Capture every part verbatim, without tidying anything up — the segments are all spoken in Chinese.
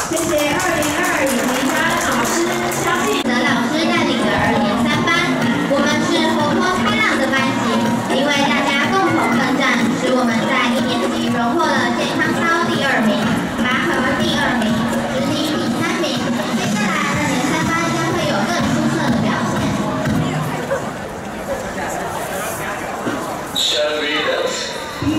谢谢二零二二以及他老师，相信的老师带领的二年三班，我们是活泼开朗的班级，因为大家共同奋战，使我们在一年级荣获了健康操第二名，拔河第二名，直笛第三名。接下来二年三班将会有更出色的表现。 Shall we dance?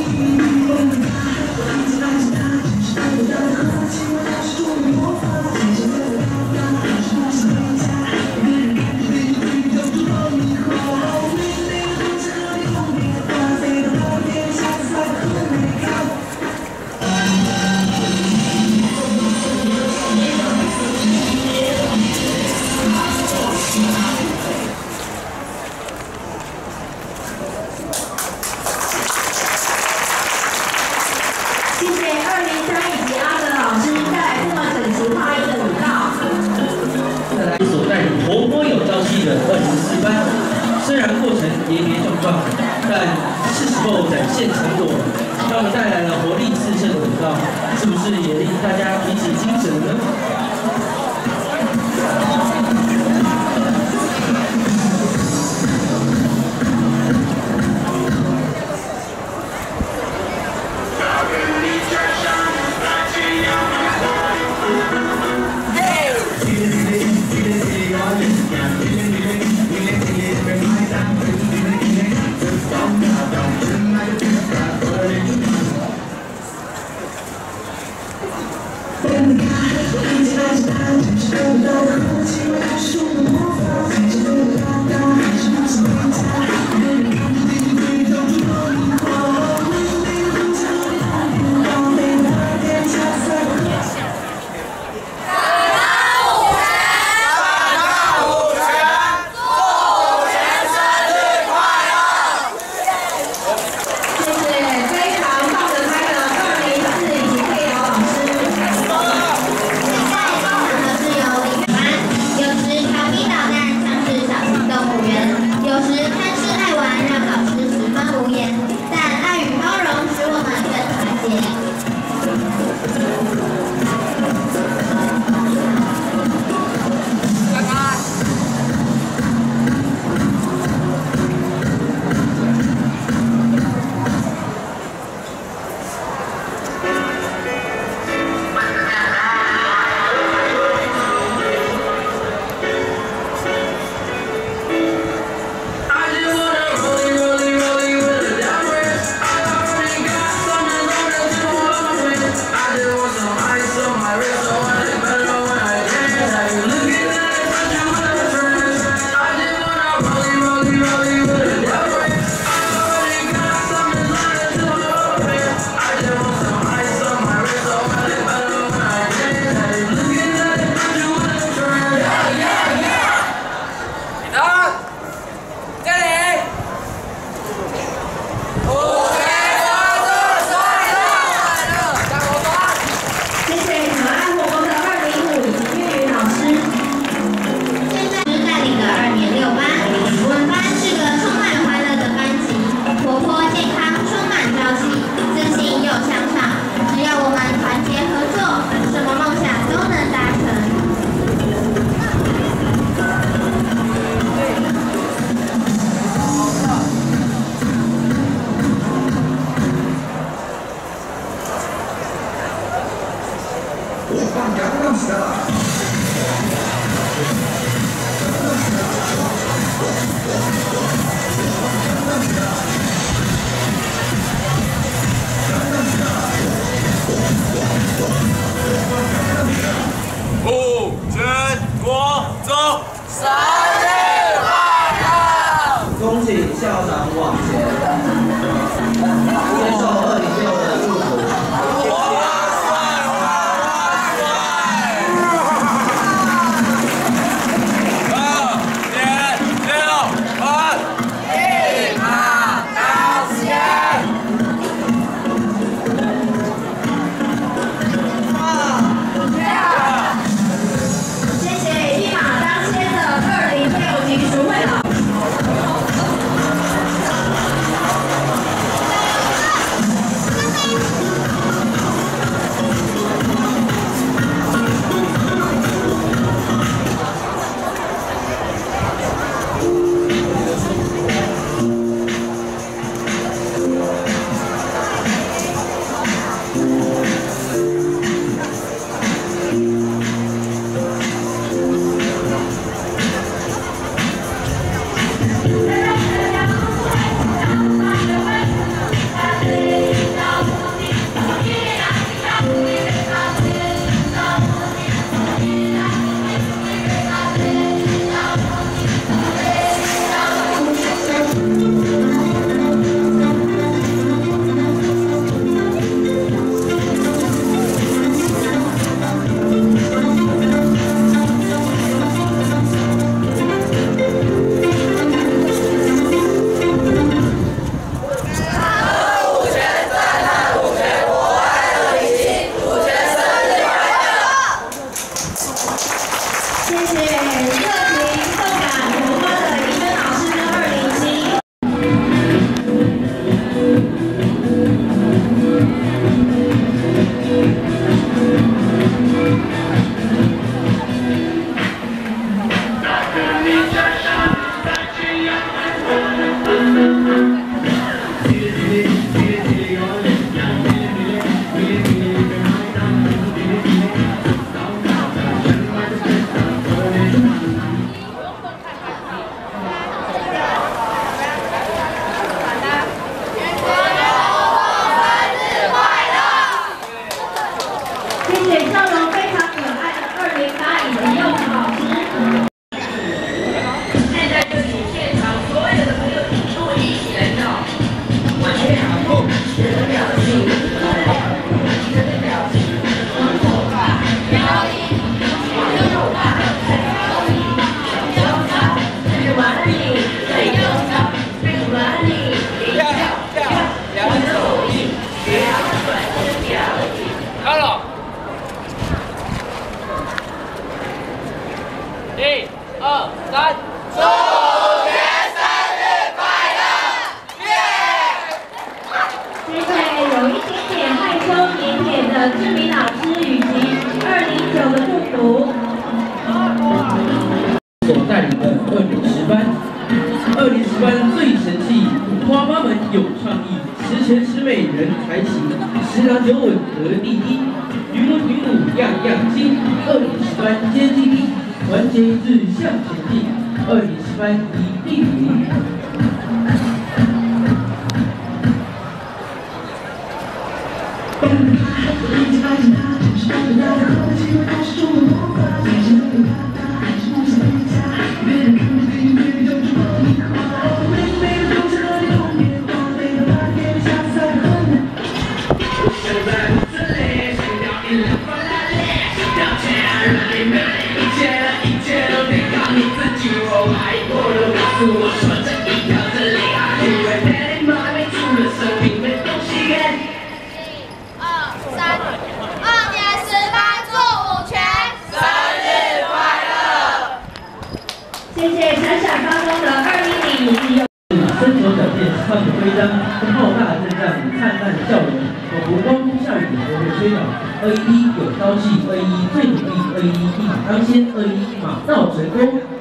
二十四班，虽然过程跌跌撞撞，但是时候展现成果，让我们带来了活力四射的舞蹈，是不是也令大家提起精神呢？ 不全国走，生日快乐！ 恭请校长往前，接受二零六的祝福。 谢谢一马当先的二零。 一、二、三，祝学生日快乐！耶！ 谢谢有一点点害羞腼腆的志明老师以及二零九的祝福。 所带领的二零十班，二零十班最神气，花妈们有创意，十全十美人才行，十拿九稳得第一，云文云武样样精。二零十班皆尽力，团结一致向前进。二零十班一定赢。 谢谢闪闪发光的二一零以及有身手表现他们的徽章，浩大阵仗，灿烂笑容，仿佛刮风下雨都会吹倒。二一一有朝气，二一一最努力，二一一一马当先，二一一马到成功。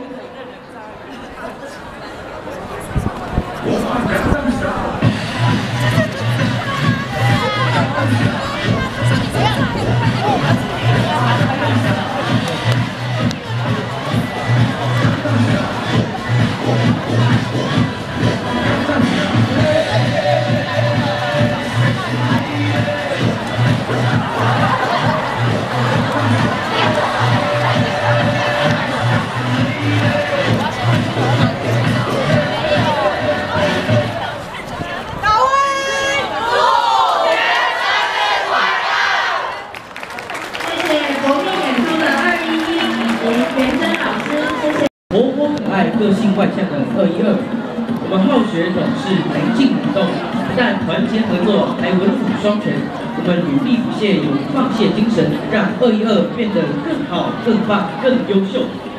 个性外向的二一二，我们好学懂事，灵静舞动，不但团结合作，还文武双全。我们努力不懈，有不放弃精神，让二一二变得更好、更棒、更优秀。